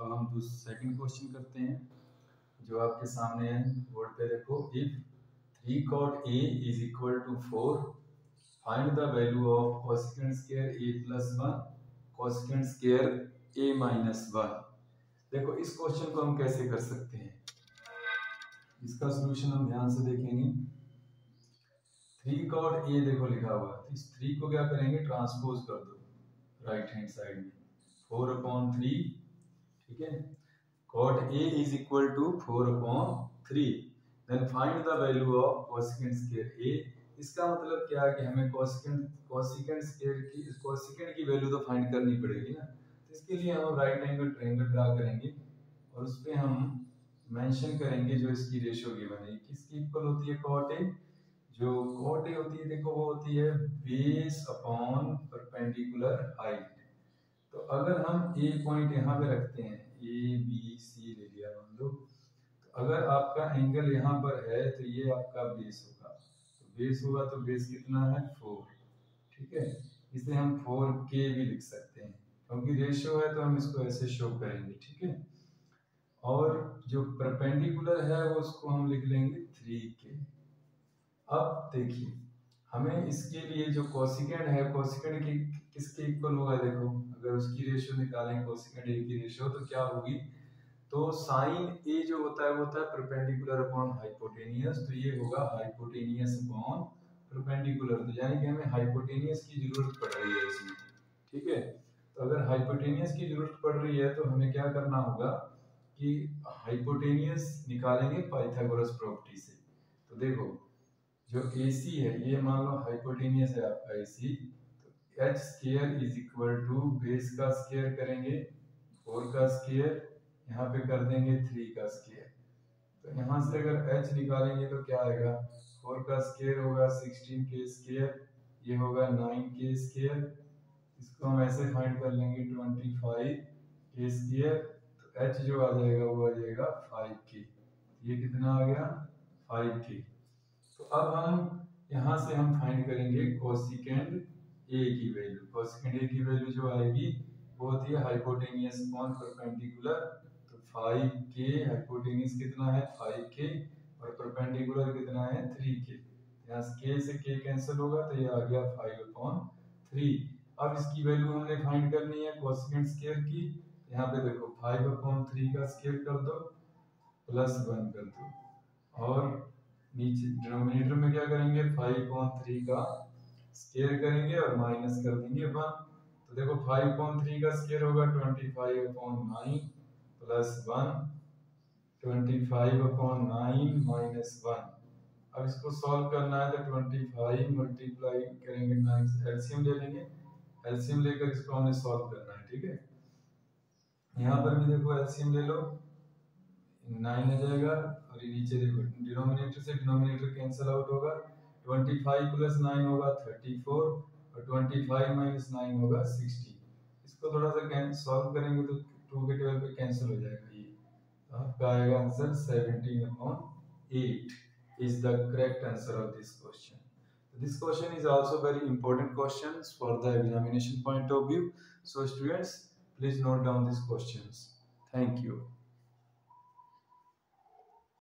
अब हम second question करते हैं जो आपके सामने है बोर्ड पे। देखो, if 3 cot a is equal to 4, find the value of cosecant square a plus 1 cosecant square a minus 1। देखो, इस क्वेश्चन को हम कैसे कर सकते हैं, इसका सॉल्यूशन हम ध्यान से देखेंगे। 3 cot a देखो लिखा हुआ है, तो इस 3 को क्या करेंगे, ट्रांसपोज कर दो राइट हैंड साइड में, 4/3, ठीक है। cot a is equal to 4/3, then find the value of cosecant square a। इसका मतलब क्या है कि हमें कोसेकेंट की वैल्यू तो फाइंड करनी पड़ेगी ना, तो इसके लिए हम राइट एंगल ट्रायंगल ड्रा करेंगे और उस पे हम मेंशन करेंगे जो इसकी रेशियो गिवन है, किसकी इक्वल होती है, cot a। जो cot a होती है देखो, वो होती है बेस अपॉन परपेंडिकुलर हाइट। तो अगर हम ए पॉइंट यहाँ पे रखते हैं, ए बी सी ले लिया मान लो, तो अगर आपका एंगल यहाँ पर है तो ये आपका बेस होगा, तो बेस होगा तो बेस कितना है, 4, ठीक है। इसे हम 4k भी लिख सकते हैं, क्योंकि रेशियो है तो हम इसको ऐसे शो करेंगे, ठीक है। और जो परपेंडिकुलर है वो उसको हम लिख लेंगे 3k। अब देखिए, हमें इसके लिए जो कोसेकेंट है, कोसेकेंट की किसके इक्वल होगा, देखो अगर उसकी रेशियो निकालेंगे कोसेकेंट ए की रेशियो, तो क्या होगी, तो साइन ए जो होता है वो होता है परपेंडिकुलर अपॉन हाइपोटेनियस, तो ये होगा हाइपोटेनियस अपॉन परपेंडिकुलर। तो यानी कि हमें हाइपोटेनियस की जरूरत पड़ रही है इसमें, ठीक है। तो अगर हाइपोटेनियस की जरूरत पड़ रही है तो हमें क्या करना होगा कि हाइपोटेनियस निकालेंगे पाइथागोरस प्रॉपर्टी से। तो देखो, जो AC है ये मान लो हाइपोटेनियस है आपका AC, तो h square is equal to base का स्क्वायर करेंगे 4 का स्क्वायर, यहाँ पे कर देंगे 3 का स्क्वायर। तो यहाँ से अगर h निकालेंगे तो क्या आएगा, 4 का स्क्वायर होगा 16 के स्क्वायर, ये होगा 9 के स्क्वायर, इसको हम ऐसे फाइंड कर लेंगे 25 के स्क्वायर। तो h जो आ जाएगा वो आ जाएगा 5k, ये कितना आ गया, 5k। तो अब हम यहाँ से हम फाइंड करेंगे कोसेकेंट a की वैल्यू। कोसेकेंट a की वैल्यू जो आएगी वो होती है हाइपोटेनियस अपॉन परपेंडिकुलर, तो 5k, हाइपोटेनियस कितना है 5k और परपेंडिकुलर कितना है 3k। यहाँ k से k कैंसिल होगा तो ये आ गया 5/3। अब इसकी वैल्यू हमने फाइंड करनी है कोसेकेंट स्क्वायर की, यहाँ पे देखो 5/3 का स्क्वायर कर दो प्लस 1 कर दो, और नीचे डिनोमिनेटर में क्या करेंगे, 5/3 का स्क्वायर करेंगे और माइनस कर देंगे 1। तो देखो 5/3 का स्क्वायर होगा 25/9 प्लस 1, 25/9 माइनस 1। अब इसको सॉल्व करना है तो 25 मल्टीप्लाई करेंगे 9 से, एलसीएम ले लेंगे, एलसीएम लेकर इसको हमें सॉल्व करना है, ठीक है। यहाँ पर भी देखो एलसीएम ले लो, 9 आ जाएगा, और ये नीचे देखो डिनोमिनेटर से डिनोमिनेटर कैंसिल आउट होगा, 25 प्लस 9 होगा 34 और 25 माइनस 9 होगा 60। इसको थोड़ा सा सॉल्व करेंगे तो 2 के 12 पे कैंसिल हो जाएगा ये, तो आपका आएगा answer 17/8 is the correct answer of this question. This question is also very important questions for the examination point of view. So students, please note down these questions. Thank you.